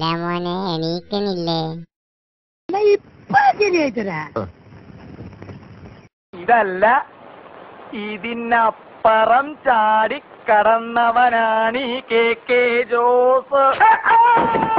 മോനെ എണീക്കണില്ലേ? ഇതല്ല, ഇതിനപ്പുറം ചാടി കടന്നവനാണ് ഈ കെ ജോസ്.